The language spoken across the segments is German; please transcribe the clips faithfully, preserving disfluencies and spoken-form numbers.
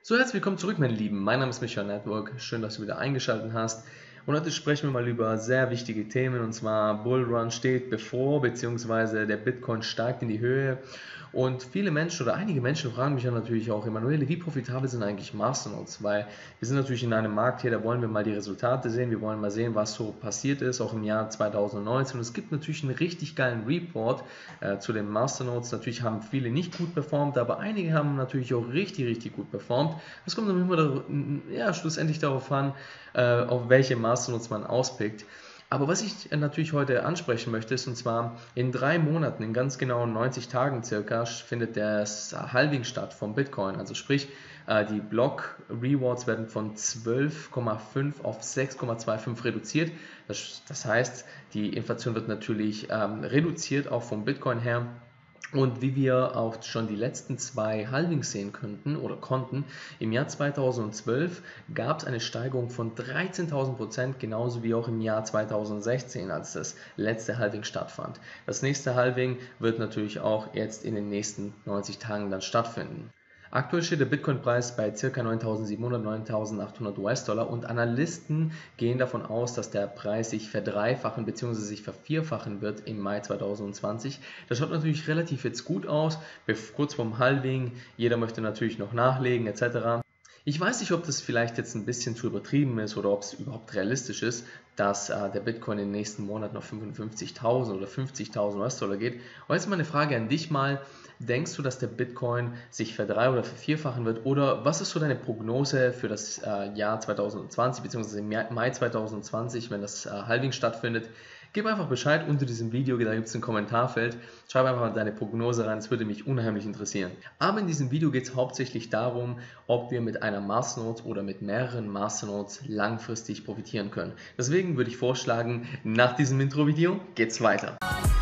So, herzlich willkommen zurück, meine Lieben. Mein Name ist Michael Network. Schön, dass du wieder eingeschaltet hast. Und heute sprechen wir mal über sehr wichtige Themen. Und zwar Bullrun steht bevor, beziehungsweise der Bitcoin steigt in die Höhe. Und viele Menschen oder einige Menschen fragen mich ja natürlich auch, Emanuele, wie profitabel sind eigentlich Masternodes? Weil wir sind natürlich in einem Markt hier, da wollen wir mal die Resultate sehen. Wir wollen mal sehen, was so passiert ist, auch im Jahr zweitausendneunzehn. Und es gibt natürlich einen richtig geilen Report äh, zu den Masternodes. Natürlich haben viele nicht gut performt, aber einige haben natürlich auch richtig, richtig gut performt. Es kommt dann immer da, ja, schlussendlich darauf an, äh, auf welche Masternodes man auspickt. Aber was ich natürlich heute ansprechen möchte, ist, und zwar in drei Monaten, in ganz genau neunzig Tagen circa, findet das Halving statt vom Bitcoin. Also sprich, die Block Rewards werden von zwölf Komma fünf auf sechs Komma fünfundzwanzig reduziert. Das, das heißt, die Inflation wird natürlich ähm, reduziert, auch vom Bitcoin her. Und wie wir auch schon die letzten zwei Halvings sehen könnten oder konnten, im Jahr zweitausendzwölf gab es eine Steigerung von dreizehntausend Prozent, genauso wie auch im Jahr zweitausendsechzehn, als das letzte Halving stattfand. Das nächste Halving wird natürlich auch jetzt in den nächsten neunzig Tagen dann stattfinden. Aktuell steht der Bitcoin-Preis bei ca. neuntausendsiebenhundert, neuntausendachthundert U S-Dollar und Analysten gehen davon aus, dass der Preis sich verdreifachen bzw. sich vervierfachen wird im Mai zweitausendzwanzig. Das schaut natürlich relativ jetzt gut aus, kurz vorm Halving, jeder möchte natürlich noch nachlegen et cetera. Ich weiß nicht, ob das vielleicht jetzt ein bisschen zu übertrieben ist oder ob es überhaupt realistisch ist, dass äh, der Bitcoin in den nächsten Monaten auf fünfundfünfzigtausend oder fünfzigtausend U S-Dollar geht. Aber jetzt mal eine Frage an dich mal. Denkst du, dass der Bitcoin sich verdrei- oder vervierfachen wird? Oder was ist so deine Prognose für das äh, Jahr zweitausendzwanzig bzw. im Mai zweitausendzwanzig, wenn das äh, Halving stattfindet? Gib einfach Bescheid unter diesem Video, da gibt es ein Kommentarfeld. Schreib einfach deine Prognose rein, das würde mich unheimlich interessieren. Aber in diesem Video geht es hauptsächlich darum, ob wir mit einer Masternode oder mit mehreren Masternodes langfristig profitieren können. Deswegen würde ich vorschlagen, nach diesem Intro-Video geht's weiter.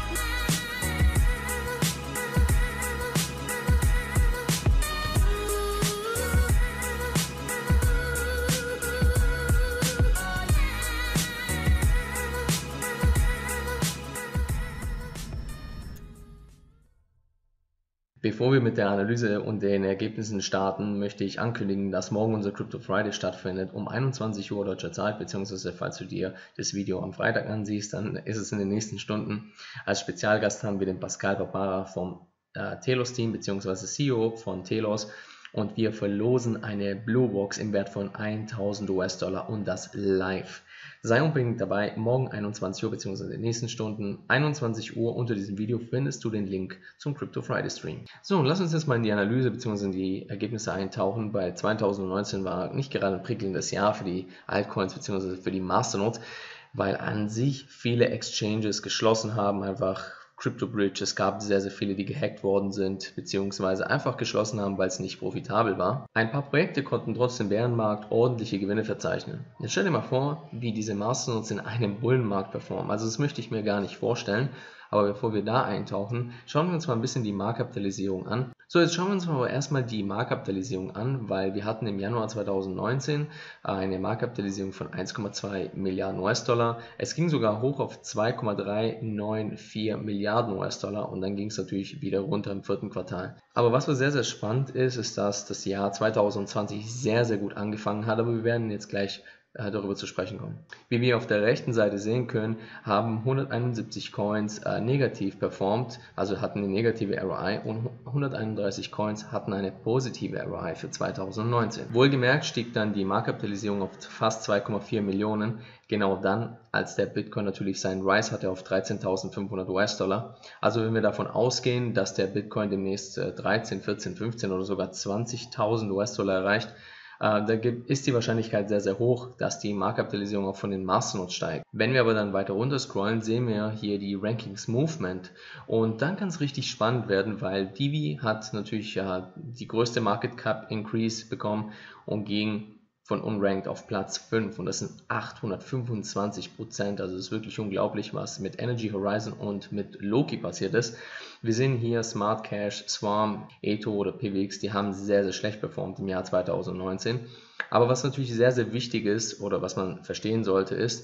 Bevor wir mit der Analyse und den Ergebnissen starten, möchte ich ankündigen, dass morgen unser Crypto Friday stattfindet um einundzwanzig Uhr deutscher Zeit, beziehungsweise falls du dir das Video am Freitag ansiehst, dann ist es in den nächsten Stunden. Als Spezialgast haben wir den Pascal Papara vom äh, Telos Team, beziehungsweise C E O von Telos, und wir verlosen eine Blue Box im Wert von tausend U S-Dollar und das live. Sei unbedingt dabei, morgen einundzwanzig Uhr bzw. in den nächsten Stunden einundzwanzig Uhr unter diesem Video findest du den Link zum Crypto Friday Stream. So, und lass uns jetzt mal in die Analyse bzw. in die Ergebnisse eintauchen. Bei zweitausendneunzehn war nicht gerade ein prickelndes Jahr für die Altcoins bzw. für die Masternodes, weil an sich viele Exchanges geschlossen haben, einfach CryptoBridge, es gab sehr, sehr viele, die gehackt worden sind, beziehungsweise einfach geschlossen haben, weil es nicht profitabel war. Ein paar Projekte konnten trotz dem Bärenmarkt ordentliche Gewinne verzeichnen. Jetzt stell dir mal vor, wie diese Masternodes in einem Bullenmarkt performen. Also das möchte ich mir gar nicht vorstellen, aber bevor wir da eintauchen, schauen wir uns mal ein bisschen die Marktkapitalisierung an. So, jetzt schauen wir uns aber erstmal die Marktkapitalisierung an, weil wir hatten im Januar zweitausendneunzehn eine Marktkapitalisierung von eins Komma zwei Milliarden U S-Dollar. Es ging sogar hoch auf zwei Komma dreihundertvierundneunzig Milliarden U S-Dollar und dann ging es natürlich wieder runter im vierten Quartal. Aber was sehr, sehr spannend ist, ist, dass das Jahr zweitausendzwanzig sehr, sehr gut angefangen hat, aber wir werden jetzt gleich darüber zu sprechen kommen. Wie wir auf der rechten Seite sehen können, haben hunderteinundsiebzig Coins äh, negativ performt, also hatten eine negative R O I, und hunderteinunddreißig Coins hatten eine positive R O I für zweitausendneunzehn. Wohlgemerkt stieg dann die Marktkapitalisierung auf fast zwei Komma vier Millionen, genau dann, als der Bitcoin natürlich seinen Rise hatte auf dreizehntausendfünfhundert U S-Dollar. Also wenn wir davon ausgehen, dass der Bitcoin demnächst äh, dreizehn, vierzehn, fünfzehn oder sogar zwanzigtausend U S-Dollar erreicht, Da ist die Wahrscheinlichkeit sehr, sehr hoch, dass die Marktkapitalisierung auch von den Masternodes steigt. Wenn wir aber dann weiter runter scrollen, sehen wir hier die Rankings Movement und dann kann es richtig spannend werden, weil Divi hat natürlich ja die größte Market Cap Increase bekommen und ging von unranked auf Platz fünf und das sind achthundertfünfundzwanzig Prozent, also das ist wirklich unglaublich, was mit Energy Horizon und mit Loki passiert ist. Wir sehen hier Smart Cash, Swarm, Eto oder P W X, die haben sehr, sehr schlecht performt im Jahr zweitausendneunzehn. Aber was natürlich sehr, sehr wichtig ist oder was man verstehen sollte, ist,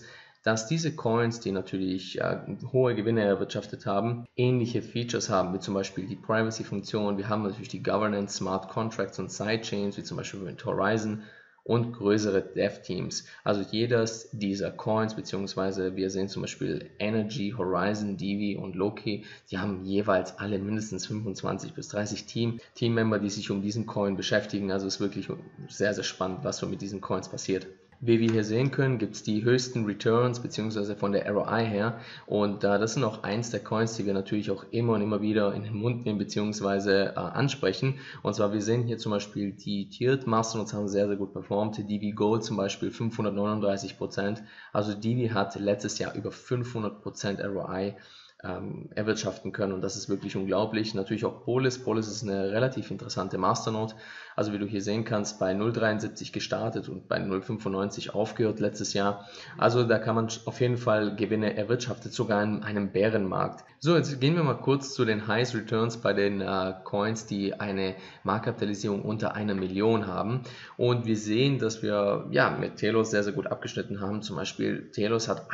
dass diese Coins, die natürlich äh, hohe Gewinne erwirtschaftet haben, ähnliche Features haben, wie zum Beispiel die Privacy-Funktion. Wir haben natürlich die Governance, Smart Contracts und Sidechains, wie zum Beispiel mit Horizon, und größere Dev-Teams. Also jedes dieser Coins, beziehungsweise wir sehen zum Beispiel Energy, Horizon, Divi und Loki, die haben jeweils alle mindestens fünfundzwanzig bis dreißig Team, Teammember, die sich um diesen Coin beschäftigen. Also es ist wirklich sehr, sehr spannend, was so mit diesen Coins passiert. Wie wir hier sehen können, gibt es die höchsten Returns beziehungsweise von der R O I her, und äh, das sind auch eins der Coins, die wir natürlich auch immer und immer wieder in den Mund nehmen beziehungsweise äh, ansprechen. Und zwar, wir sehen hier zum Beispiel die Tiered Masternodes haben sehr, sehr gut performt. Divi Gold zum Beispiel fünfhundertneununddreißig Prozent. Also Divi hat letztes Jahr über fünfhundert Prozent R O I ähm, erwirtschaften können, und das ist wirklich unglaublich. Natürlich auch Polis. Polis ist eine relativ interessante Masternode. Also wie du hier sehen kannst, bei null Komma dreiundsiebzig gestartet und bei null Komma fünfundneunzig aufgehört letztes Jahr. Also da kann man auf jeden Fall Gewinne erwirtschaftet, sogar in einem Bärenmarkt. So, jetzt gehen wir mal kurz zu den Highest Returns bei den äh, Coins, die eine Marktkapitalisierung unter einer Million haben. Und wir sehen, dass wir ja mit Telos sehr, sehr gut abgeschnitten haben. Zum Beispiel Telos hat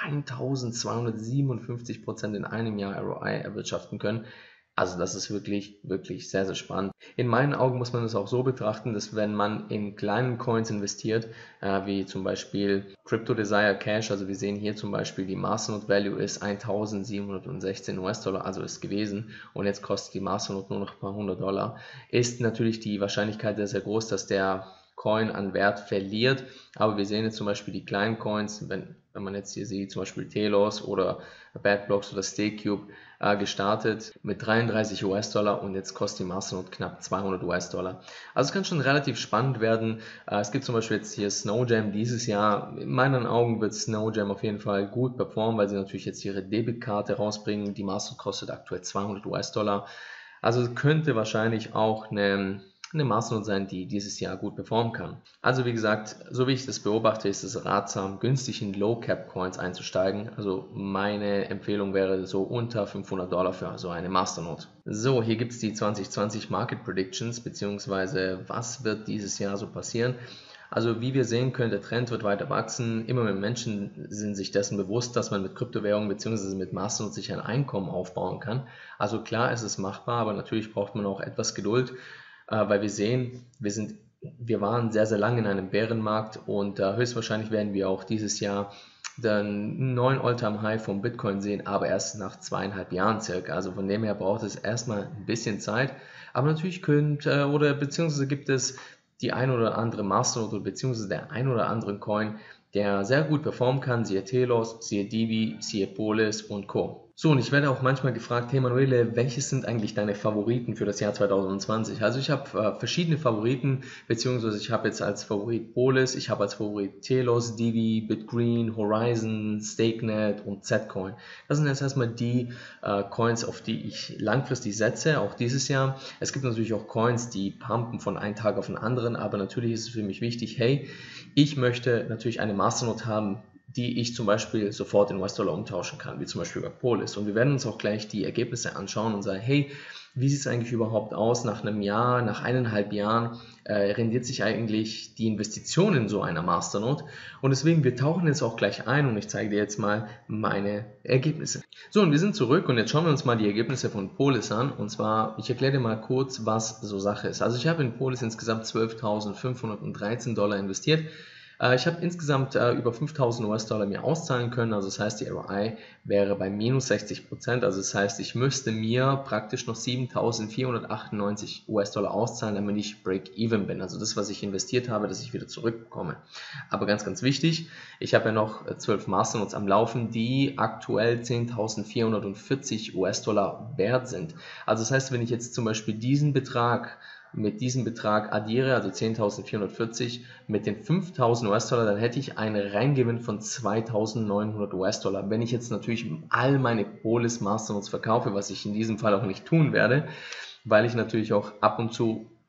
eintausendzweihundertsiebenundfünfzig Prozent in einem Jahr R O I erwirtschaften können. Also das ist wirklich, wirklich sehr, sehr spannend. In meinen Augen muss man es auch so betrachten, dass wenn man in kleinen Coins investiert, äh, wie zum Beispiel Crypto Desire Cash, also wir sehen hier zum Beispiel die Masternode Value ist eintausendsiebenhundertsechzehn US-Dollar, also ist gewesen, und jetzt kostet die Masternode nur noch ein paar hundert Dollar, ist natürlich die Wahrscheinlichkeit sehr, sehr groß, dass der Coin an Wert verliert. Aber wir sehen jetzt zum Beispiel die kleinen Coins, wenn, wenn man jetzt hier sieht, zum Beispiel Telos oder Badblocks oder StakeCube, äh, gestartet mit dreiunddreißig US-Dollar, und jetzt kostet die Masternode knapp zweihundert US-Dollar. Also es kann schon relativ spannend werden. Äh, es gibt zum Beispiel jetzt hier Snowjam dieses Jahr. In meinen Augen wird Snowjam auf jeden Fall gut performen, weil sie natürlich jetzt ihre Debitkarte rausbringen. Die Masternode kostet aktuell zweihundert US-Dollar. Also könnte wahrscheinlich auch eine eine Masternode sein, die dieses Jahr gut performen kann. Also wie gesagt, so wie ich das beobachte, ist es ratsam, günstig in Low-Cap-Coins einzusteigen. Also meine Empfehlung wäre so unter fünfhundert Dollar für so eine Masternode. So, hier gibt es die zwanzig zwanzig Market Predictions, beziehungsweise was wird dieses Jahr so passieren. Also wie wir sehen können, der Trend wird weiter wachsen. Immer mehr Menschen sind sich dessen bewusst, dass man mit Kryptowährungen bzw. mit Masternodes sich ein Einkommen aufbauen kann. Also klar, ist es machbar, aber natürlich braucht man auch etwas Geduld. Uh, weil wir sehen, wir, sind, wir waren sehr, sehr lange in einem Bärenmarkt, und uh, höchstwahrscheinlich werden wir auch dieses Jahr den neuen All-Time-High vom Bitcoin sehen, aber erst nach zweieinhalb Jahren circa. Also von dem her braucht es erstmal ein bisschen Zeit, aber natürlich könnt, uh, oder beziehungsweise gibt es die ein oder andere Masternode beziehungsweise der ein oder andere Coin, der sehr gut performen kann, siehe Telos, siehe Divi, siehe Polis und Co. So, und ich werde auch manchmal gefragt, hey Manuele, welches sind eigentlich deine Favoriten für das Jahr zweitausendzwanzig? Also ich habe äh, verschiedene Favoriten, beziehungsweise ich habe jetzt als Favorit Polis, ich habe als Favorit Telos, Divi, BitGreen, Horizon, StakeNet und Zcoin. Das sind jetzt erstmal die äh, Coins, auf die ich langfristig setze, auch dieses Jahr. Es gibt natürlich auch Coins, die pumpen von einem Tag auf den anderen, aber natürlich ist es für mich wichtig, hey, ich möchte natürlich eine Masternode haben, die ich zum Beispiel sofort in U S-Dollar umtauschen kann, wie zum Beispiel bei Polis. Und wir werden uns auch gleich die Ergebnisse anschauen und sagen, hey, wie sieht es eigentlich überhaupt aus nach einem Jahr, nach eineinhalb Jahren, äh, rendiert sich eigentlich die Investition in so einer Masternode? Und deswegen, wir tauchen jetzt auch gleich ein, und ich zeige dir jetzt mal meine Ergebnisse. So, und wir sind zurück, und jetzt schauen wir uns mal die Ergebnisse von Polis an. Und zwar, ich erkläre dir mal kurz, was so Sache ist. Also ich habe in Polis insgesamt zwölftausendfünfhundertdreizehn Dollar investiert. Ich habe insgesamt äh, über fünftausend US-Dollar mir auszahlen können, also das heißt, die R O I wäre bei minus sechzig Prozent, also das heißt, ich müsste mir praktisch noch siebentausendvierhundertachtundneunzig US-Dollar auszahlen, damit ich Break-Even bin, also das, was ich investiert habe, dass ich wieder zurückbekomme. Aber ganz, ganz wichtig, ich habe ja noch zwölf Masternodes am Laufen, die aktuell zehntausendvierhundertvierzig US-Dollar wert sind. Also das heißt, wenn ich jetzt zum Beispiel diesen Betrag mit diesem Betrag addiere, also zehntausendvierhundertvierzig mit den fünftausend US-Dollar, dann hätte ich einen Reingewinn von zweitausendneunhundert US-Dollar. Wenn ich jetzt natürlich all meine Polis Masternodes verkaufe, was ich in diesem Fall auch nicht tun werde, weil ich natürlich auch ab und zu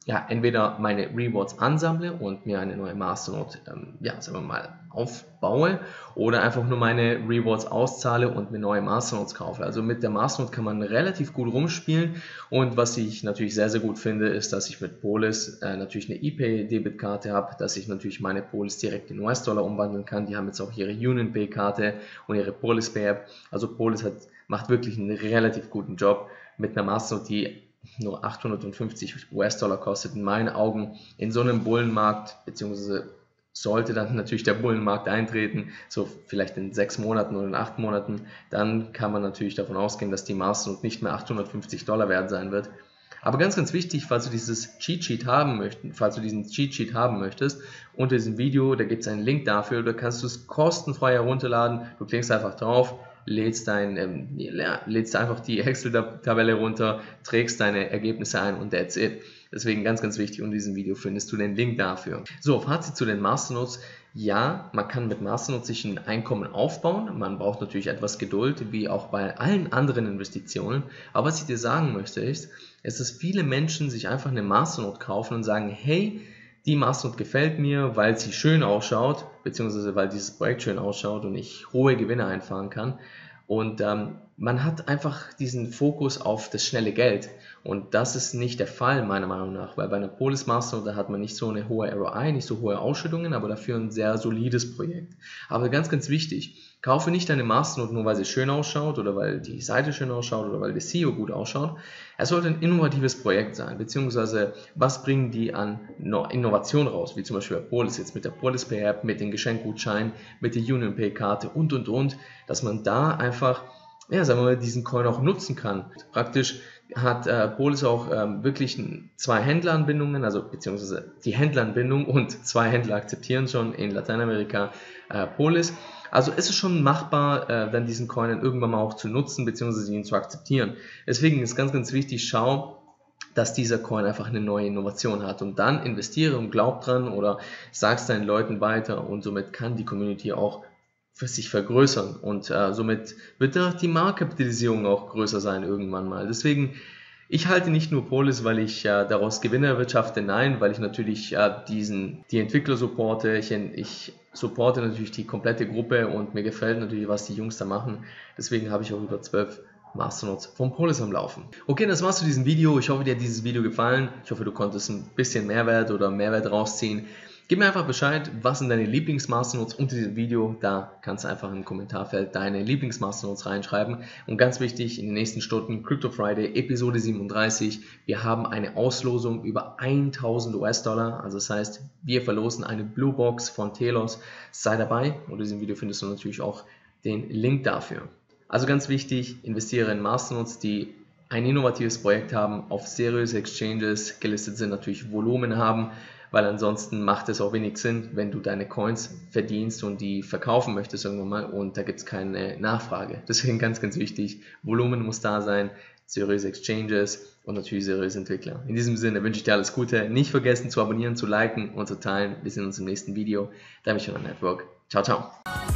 ja, entweder meine Rewards ansammle und mir eine neue Masternode, ähm, ja, sagen wir mal, aufbaue oder einfach nur meine Rewards auszahle und mir neue Masternodes kaufe. Also mit der Masternode kann man relativ gut rumspielen, und was ich natürlich sehr, sehr gut finde, ist, dass ich mit Polis äh, natürlich eine ePay-Debitkarte habe, dass ich natürlich meine Polis direkt in U S-Dollar umwandeln kann. Die haben jetzt auch ihre UnionPay-Karte und ihre PolisPay-App. Also Polis hat, macht wirklich einen relativ guten Job mit einer Masternode, die nur achthundertfünfzig U S-Dollar kostet. In meinen Augen in so einem Bullenmarkt, beziehungsweise sollte dann natürlich der Bullenmarkt eintreten, so vielleicht in sechs Monaten oder in acht Monaten, dann kann man natürlich davon ausgehen, dass die Masternode nicht mehr achthundertfünfzig Dollar wert sein wird. Aber ganz, ganz wichtig, falls du dieses Cheat Sheet haben möchtest, falls du diesen Cheat Sheet haben möchtest, unter diesem Video, da gibt es einen Link dafür, da kannst du es kostenfrei herunterladen. Du klickst einfach drauf, lädst, dein, ähm, ja, lädst einfach die Excel-Tabelle runter, trägst deine Ergebnisse ein und that's it. Deswegen ganz, ganz wichtig, unter diesem Video findest du den Link dafür. So, Fazit zu den Masternodes. Ja, man kann mit Masternodes sich ein Einkommen aufbauen. Man braucht natürlich etwas Geduld, wie auch bei allen anderen Investitionen. Aber was ich dir sagen möchte ist, ist, dass viele Menschen sich einfach eine Masternode kaufen und sagen, hey, die Masternode gefällt mir, weil sie schön ausschaut, beziehungsweise weil dieses Projekt schön ausschaut und ich hohe Gewinne einfahren kann. Und ähm, man hat einfach diesen Fokus auf das schnelle Geld. Und das ist nicht der Fall, meiner Meinung nach, weil bei einer Polis Masternode hat man nicht so eine hohe R O I, nicht so hohe Ausschüttungen, aber dafür ein sehr solides Projekt. Aber ganz, ganz wichtig, kaufe nicht eine Masternode nur, weil sie schön ausschaut oder weil die Seite schön ausschaut oder weil der S E O gut ausschaut. Es sollte ein innovatives Projekt sein, beziehungsweise was bringen die an Innovation raus, wie zum Beispiel bei Polis jetzt mit der PolisPay-App, mit den Geschenkgutscheinen, mit der UnionPay-Karte und, und, und, dass man da einfach, ja, sagen wir mal, diesen Coin auch nutzen kann. Praktisch hat äh, Polis auch ähm, wirklich zwei Händleranbindungen, also beziehungsweise die Händleranbindung und zwei Händler akzeptieren schon in Lateinamerika äh, Polis. Also es ist schon machbar, äh, dann diesen Coin dann irgendwann mal auch zu nutzen, beziehungsweise ihn zu akzeptieren. Deswegen ist ganz, ganz wichtig, schau, dass dieser Coin einfach eine neue Innovation hat, und dann investiere und glaub dran oder sag's deinen Leuten weiter, und somit kann die Community auch für sich vergrößern, und äh, somit wird auch die Marktkapitalisierung auch größer sein irgendwann mal. Deswegen, ich halte nicht nur Polis, weil ich äh, daraus Gewinne erwirtschafte, nein, weil ich natürlich äh, diesen, die Entwickler supporte, ich, ich supporte natürlich die komplette Gruppe und mir gefällt natürlich, was die Jungs da machen. Deswegen habe ich auch über zwölf Masternodes von Polis am Laufen. Okay, das war's zu diesem Video. Ich hoffe, dir hat dieses Video gefallen. Ich hoffe, du konntest ein bisschen Mehrwert oder Mehrwert rausziehen. Gib mir einfach Bescheid, was sind deine Lieblings-Masternodes unter diesem Video. Da kannst du einfach im Kommentarfeld deine Lieblings-Masternodes reinschreiben. Und ganz wichtig, in den nächsten Stunden Crypto Friday Episode siebenunddreißig. Wir haben eine Auslosung über tausend U S-Dollar. Also das heißt, wir verlosen eine Blue Box von Telos. Sei dabei. Unter diesem Video findest du natürlich auch den Link dafür. Also ganz wichtig, investiere in Masternodes, die ein innovatives Projekt haben, auf seriöse Exchanges gelistet sind, natürlich Volumen haben, weil ansonsten macht es auch wenig Sinn, wenn du deine Coins verdienst und die verkaufen möchtest irgendwann mal und da gibt es keine Nachfrage. Deswegen ganz, ganz wichtig, Volumen muss da sein, seriöse Exchanges und natürlich seriöse Entwickler. In diesem Sinne wünsche ich dir alles Gute. Nicht vergessen zu abonnieren, zu liken und zu teilen. Wir sehen uns im nächsten Video. Dein Missionar Network. Ciao, ciao.